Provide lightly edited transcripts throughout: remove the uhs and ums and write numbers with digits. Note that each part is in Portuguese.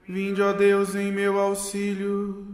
Vinde, ó Deus, em meu auxílio,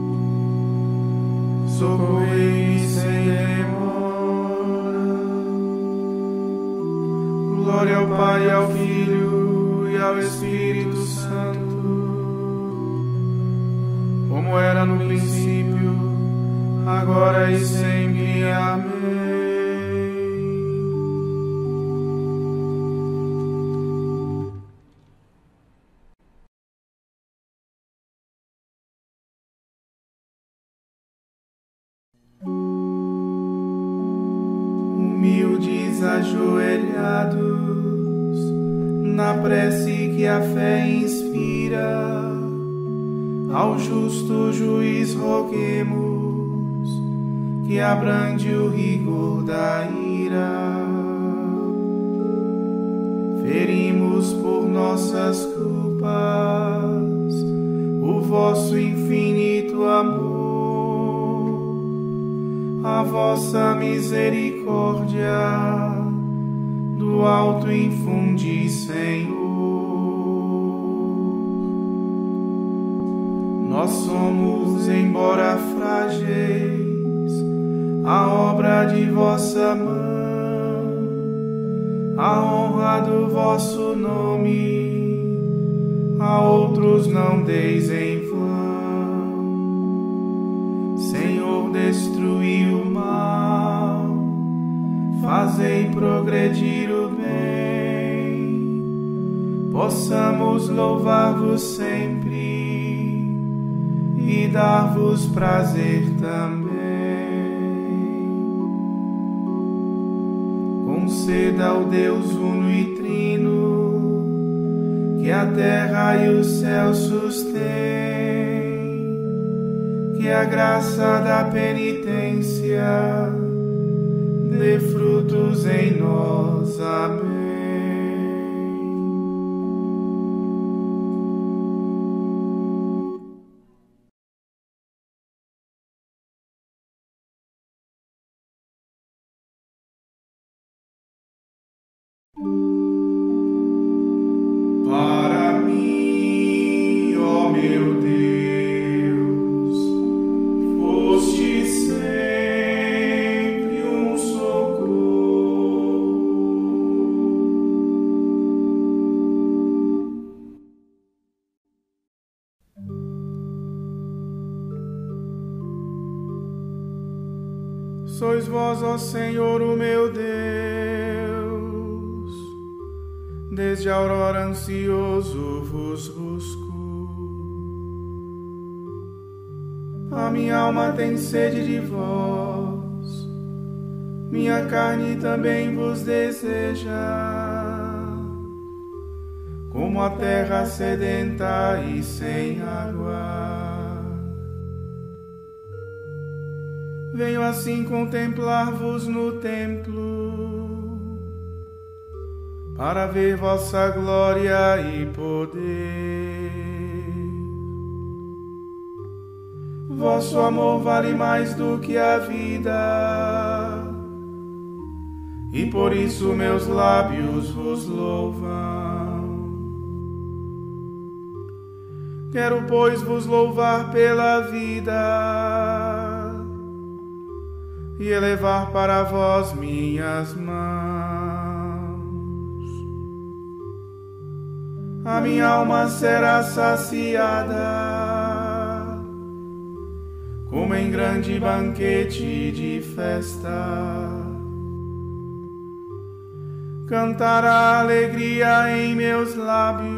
socorrei-me sem demora. Glória ao Pai, ao Filho e ao Espírito Santo, como era no princípio, agora e sempre. Amém. Humildes ajoelhados, na prece que a fé inspira, ao justo juiz roguemos, que abrande o rigor da ira. Ferimos por nossas culpas o vosso infinito amor, a vossa misericórdia do alto infundi, Senhor. Nós somos, embora frágeis, a obra de vossa mão, a honra do vosso nome, a outros não deis em vão. Senhor, destruí o mal, fazei progredir o bem, possamos louvar-vos sempre e dar-vos prazer também. Conceda ao Deus uno e trino, que a terra e o céu sustém, que a graça da penitência dê frutos em nós. Amém. Para mim, ó meu Deus, foste sempre um socorro. Sois vós, ó Senhor, o meu Deus, desde a aurora ansioso vos busco. A minha alma tem sede de vós, minha carne também vos deseja, como a terra sedenta e sem água. Venho assim contemplar-vos no templo, para ver vossa glória e poder. Vosso amor vale mais do que a vida, e por isso meus lábios vos louvam. Quero, pois, vos louvar pela vida e elevar para vós minhas mãos. A minha alma será saciada, como em grande banquete de festa. Cantará a alegria em meus lábios,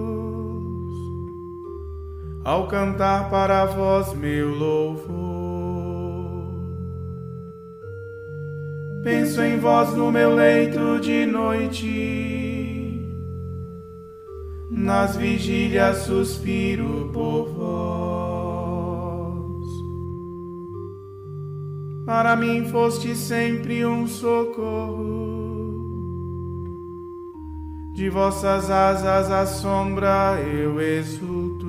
ao cantar para vós meu louvor. Penso em vós no meu leito de noite, nas vigílias suspiro por vós. Para mim foste sempre um socorro, de vossas asas à sombra eu exulto.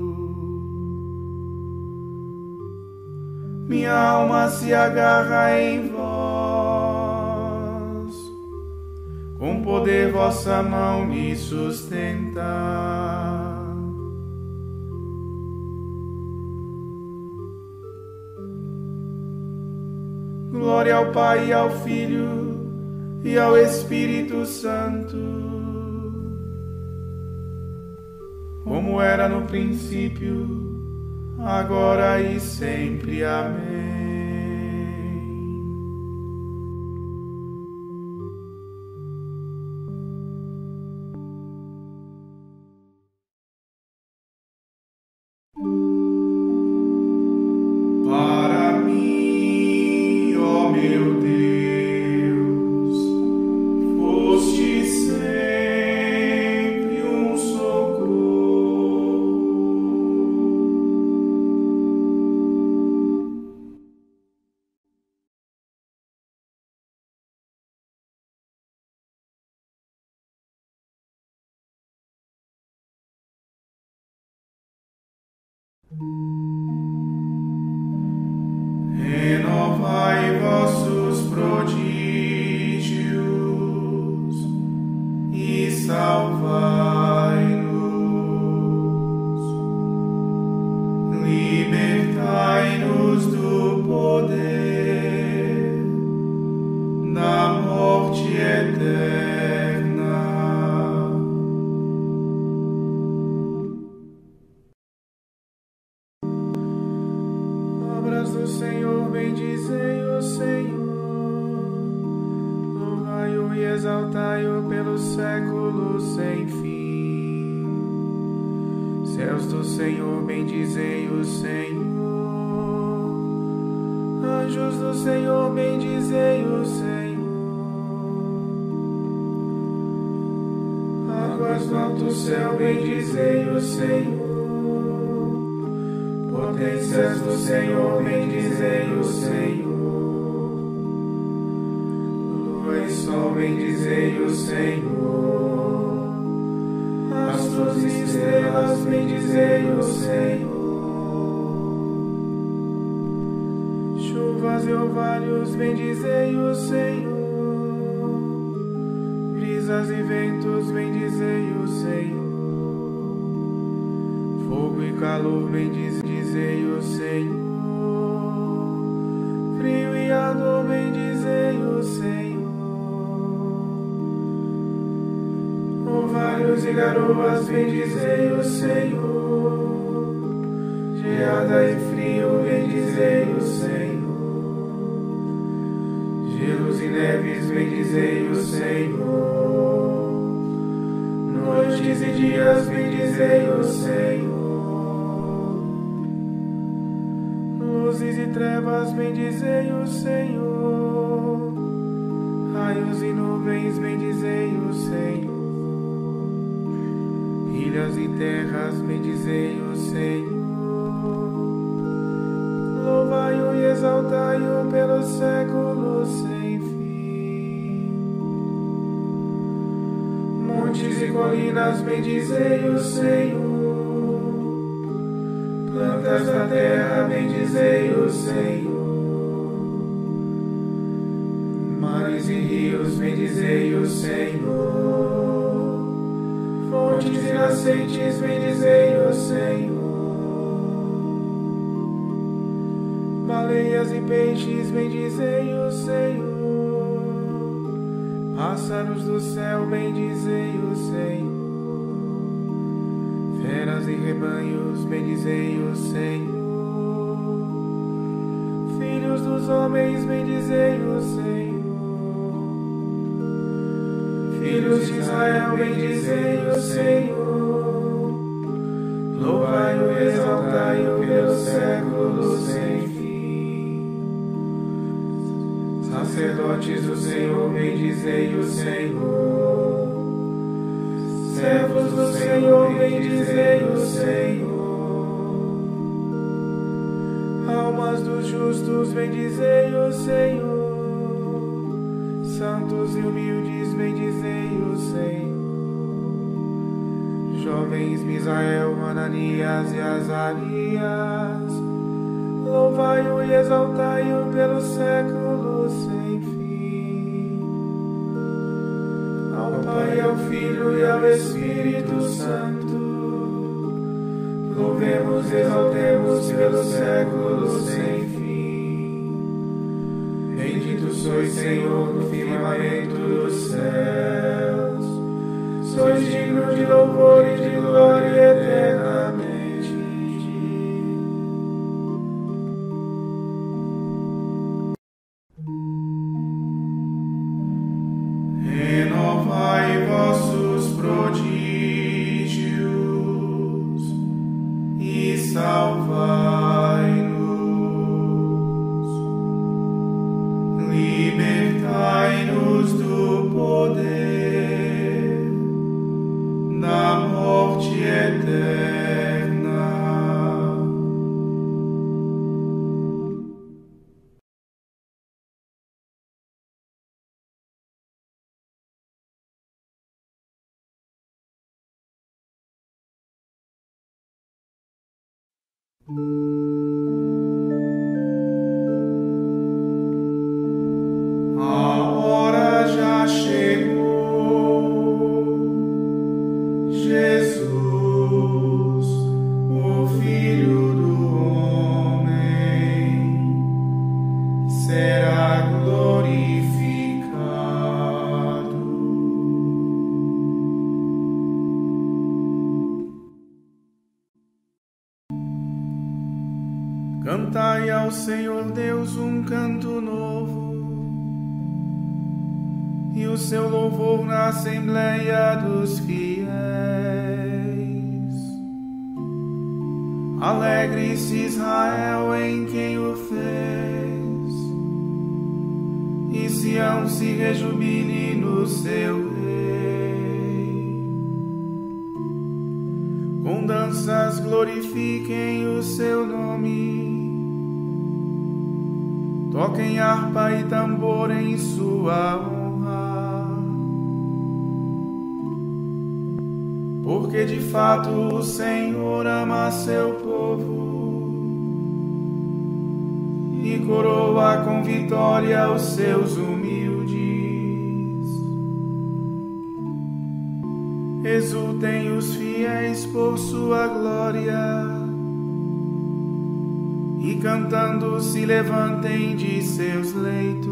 Minha alma se agarra em vós, com poder vossa mão me sustenta. Glória ao Pai, e ao Filho, e ao Espírito Santo, como era no princípio, agora e sempre. Amém. Para mim, ó meu Deus, foste sempre um socorro. Renovai vossos prodígios e salvai-nos, libertai-nos do poder da morte eterna. Obras do Senhor, bendizei o Senhor, louvai-o e exaltai-o pelos séculos sem fim. Céus do Senhor, bendizei o Senhor, anjos do Senhor, bendizei o Senhor, águas do alto céu, bendizei o Senhor, potências do Senhor, bendizei o Senhor, lua e sol, bendizei o Senhor, astros e estrelas, bendizei o Senhor, chuvas e orvalhos, bendizei o Senhor, brisas e ventos, bendizei o Senhor, fogo e calor, bendizei o Senhor, frio e ardor, bendizei o Senhor, orvalhos e garoas, bendizei o Senhor, geada e frio, bendizei o Senhor, gelos e neves, bendizei o Senhor, noites e dias, bendizei o Senhor, luzes e trevas, bendizei o Senhor, raios e nuvens, bendizei o Senhor, ilhas e terras, bendizei o Senhor, louvai-o e exaltai-o pelos séculos sem fim. Montes e colinas, bendizei o Senhor, plantas da terra, bendizei o Senhor, mares e rios, bendizei o Senhor, fontes e nascentes, bendizei o Senhor, baleias e peixes, bendizei o Senhor, pássaros do céu, bendizei o Senhor, feras e rebanhos, bendizei o Senhor, filhos dos homens, bendizei o Senhor, filhos de Israel, bendizei o Senhor, louvai-o e exaltai-o pelos séculos sem fim. Sacerdotes do Senhor, bendizei o Senhor, servos do Senhor, bendizei o Senhor, almas dos justos, bendizei o Senhor, santos e humildes, bendizei o Senhor, jovens Misael, Ananias e Azarias, louvai-o e exaltai-o pelos séculos sem fim. Ao Pai, ao Filho e ao Espírito Santo, louvemos e exaltemos pelos séculos sem fim. Em sois Senhor no firmamento dos céus, sois digno de louvor e de glória eternamente. Renovai vossos prodígios e salvai-nos, libertai-nos do poder da morte eterna. A hora já chegou, Jesus, o Filho do Homem, será glorificado. Cantai ao Senhor Deus um canto novo, e o seu louvor na Assembleia dos Fiéis. Alegre-se Israel em quem o fez, e Sião se rejubile no seu Rei. Com danças glorifiquem o seu nome, toquem harpa e tambor em sua honra, porque de fato o Senhor ama seu povo e coroa com vitória os seus humildes. Exultem os fiéis por sua glória, e cantando se levantem de seus leitos,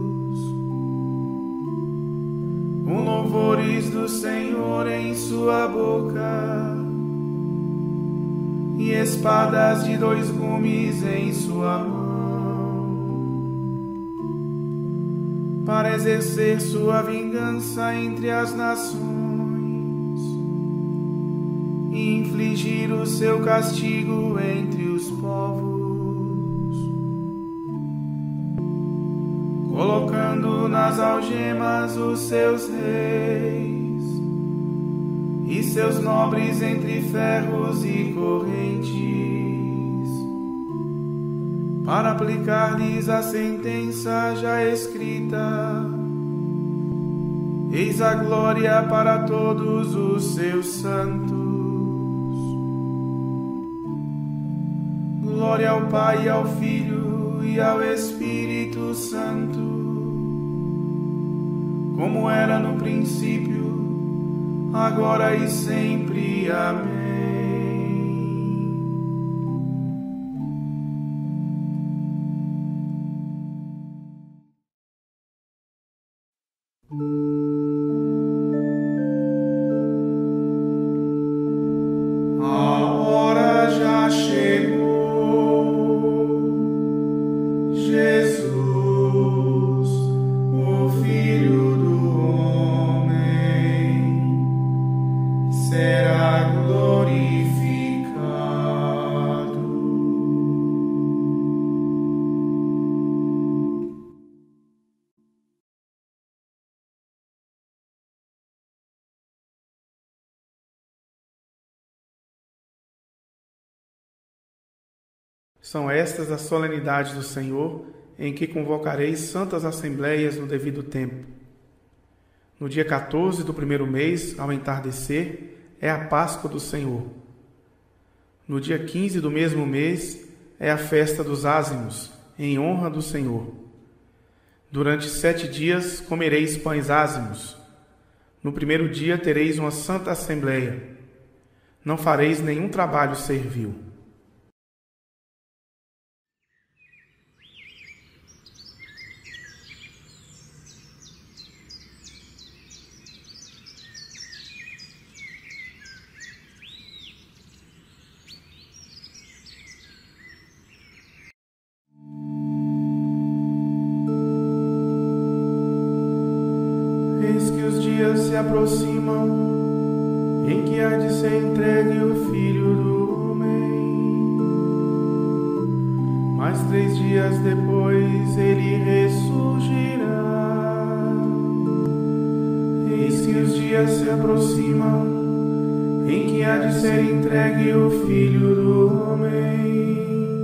com louvores do Senhor em sua boca, e espadas de 2 gumes em sua mão, para exercer sua vingança entre as nações e infligir o seu castigo entre os povos, colocando nas algemas os seus reis e seus nobres entre ferros e correntes, para aplicar-lhes a sentença já escrita. Eis a glória para todos os seus santos. Glória ao Pai, ao Filho e ao Espírito Santo, como era no princípio, agora e sempre. Amém. A hora já chegou, Jesus, o Filho do Homem, será glorificado. São estas as solenidades do Senhor, em que convocareis santas assembleias no devido tempo. No dia 14 do primeiro mês, ao entardecer, é a Páscoa do Senhor. No dia 15 do mesmo mês, é a festa dos ázimos, em honra do Senhor. Durante 7 dias comereis pães ázimos. No primeiro dia tereis uma santa assembleia. Não fareis nenhum trabalho servil. aproximam, em que há de ser entregue o Filho do Homem. Mas 3 dias depois ele ressurgirá. Eis que os dias se aproximam, em que há de ser entregue o Filho do Homem.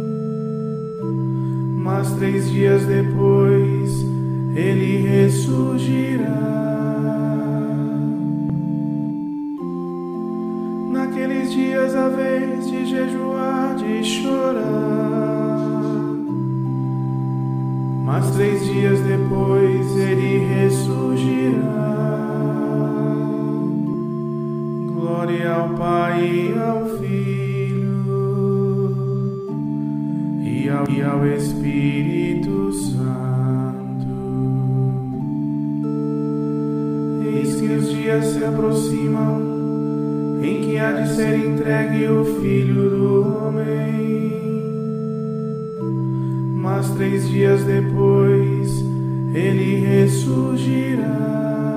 Mas 3 dias depois ele ressurgirá. Naqueles dias a vez de jejuar, de chorar. Mas 3 dias depois ele ressurgirá. Glória ao Pai e ao Filho e ao Espírito Santo. Eis que os dias se aproximam, em que há de ser entregue o Filho do Homem. Mas 3 dias depois ele ressurgirá.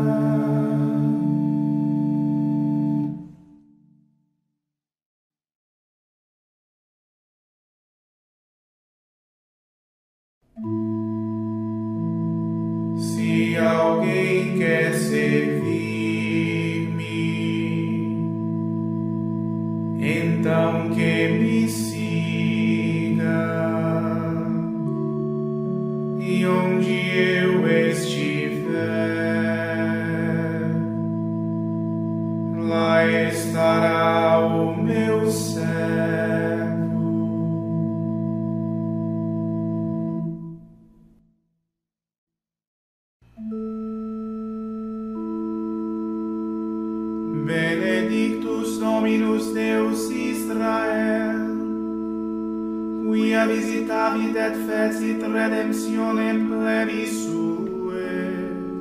Se alguém quer servir-me, então que me siga, e onde eu estiver, lá estará o meu servo. Benedictus Dominus Deus Israel, quia visitavit et fecit redemptionem plebis sue,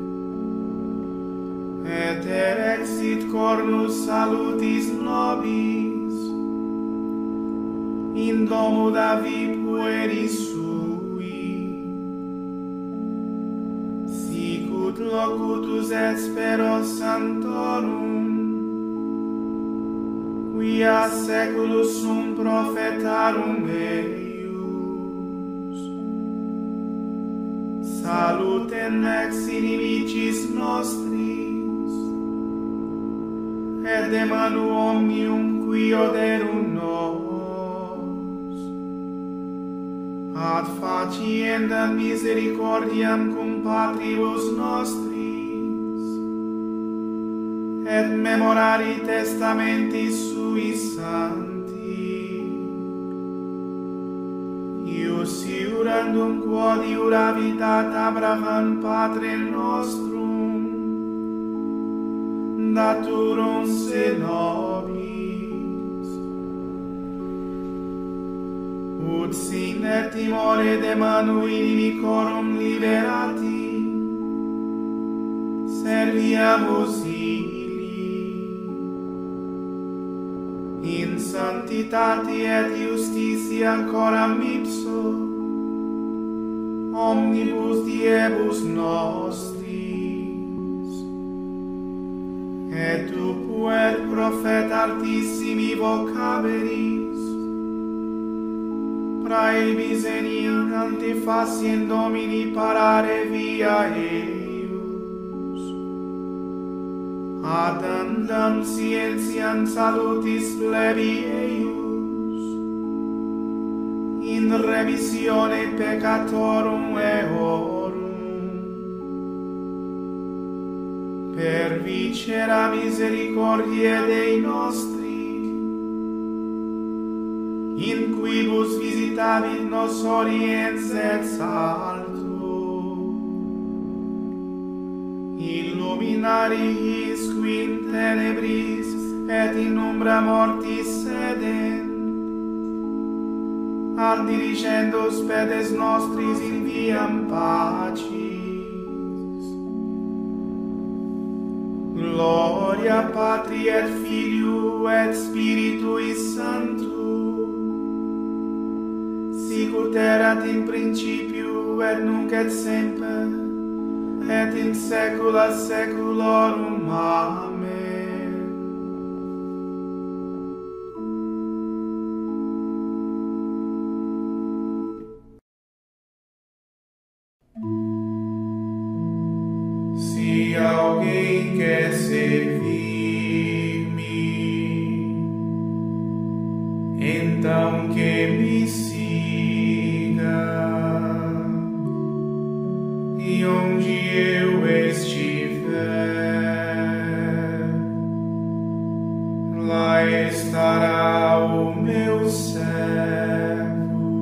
et erexit cornus salutis nobis in domo David pueris sui, sicut locutus et spero santorum, quia seculus sum prophetarum eius. Salutem ex inimicis nostris, et de manu omnium qui oderum nos, ad faciendam misericordiam cum patribus nostris, et memorari testamentis sui sancti, ius iurandum quod iuravit ad Abraham patre nostrum, naturum se nobis, ut sine timore de manu inimicorum liberati, serviamus in sanctitati et justitia coram ipso, omnibus diebus nostris, et tu puer prophet altissimi vocaberis, praebis eniam antifaciem Domini parare via Adandam scientiam salutis plebi eius, in remissione peccatorum eorum, per vicera misericordiae Dei nostri, in quibus visitavit nos oriens et saltus, illuminariis qui in tenebris et in umbra mortis sedent, ad dirigendus pedes nostris in viam pacis. Gloria Patri et Filio et Spiritui Sancto, sicut erat in principio et nunc et semper et in saecula saeculorum. Amen. Se alguém quer servir-me, então que me siga, e onde eu estiver, lá estará o meu servo.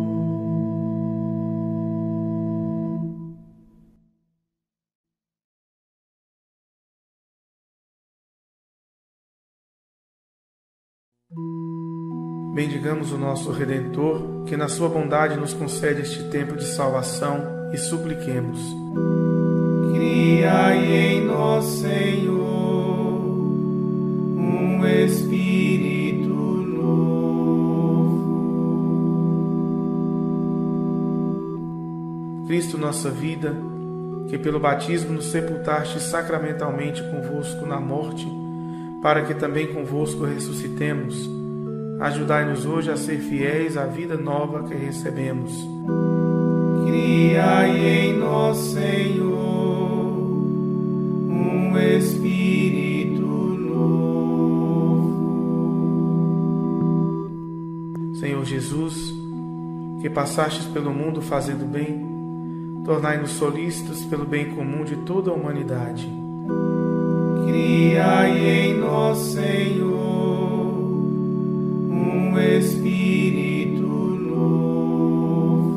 Bendigamos o nosso Redentor, que na sua bondade nos concede este tempo de salvação, e supliquemos. Criai em nós, Senhor, um Espírito novo. Cristo, nossa vida, que pelo batismo nos sepultaste sacramentalmente convosco na morte, para que também convosco ressuscitemos, ajudai-nos hoje a ser fiéis à vida nova que recebemos. Criai em nós, Senhor, um Espírito novo. Senhor Jesus, que passastes pelo mundo fazendo bem, tornai-nos solícitos pelo bem comum de toda a humanidade. Criai em nós, Senhor, um Espírito novo.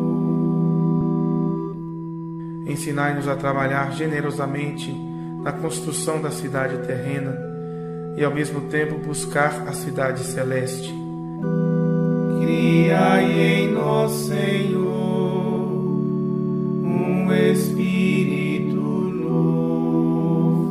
Ensinai-nos a trabalhar generosamente na construção da cidade terrena e, ao mesmo tempo, buscar a cidade celeste. Criai em nós, Senhor, um Espírito novo.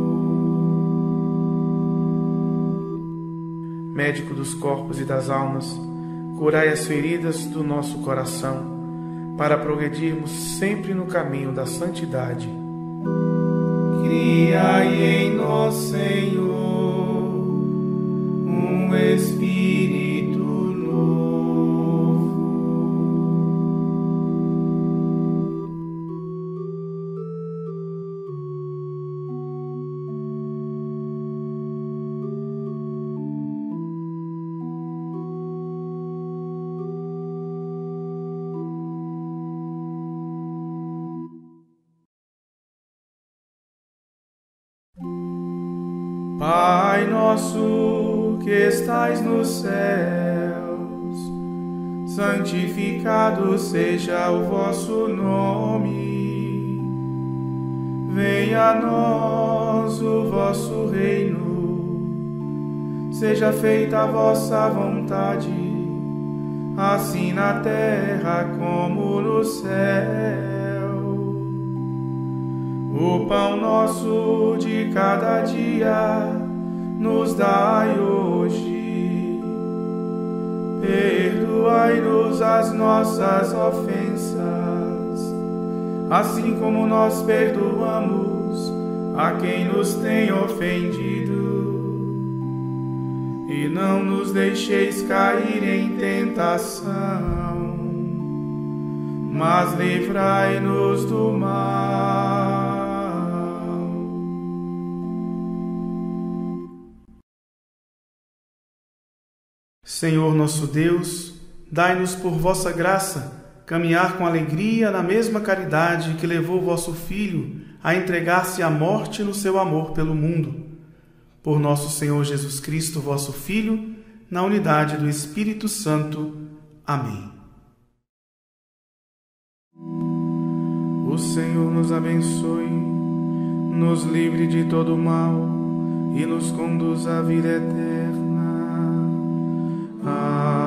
Médico dos corpos e das almas, curai as feridas do nosso coração, para progredirmos sempre no caminho da santidade. Criai em nós, Senhor, um Espírito novo. Pai nosso que estais nos céus, santificado seja o vosso nome. Venha a nós o vosso reino, seja feita a vossa vontade, assim na terra como no céu. O pão nosso de cada dia nos dai hoje. Perdoai-nos as nossas ofensas, assim como nós perdoamos a quem nos tem ofendido. E não nos deixeis cair em tentação, mas livrai-nos do mal. Senhor nosso Deus, dai-nos por vossa graça caminhar com alegria na mesma caridade que levou vosso Filho a entregar-se à morte no seu amor pelo mundo. Por nosso Senhor Jesus Cristo, vosso Filho, na unidade do Espírito Santo. Amém. O Senhor nos abençoe, nos livre de todo mal e nos conduz à vida eterna. Amém.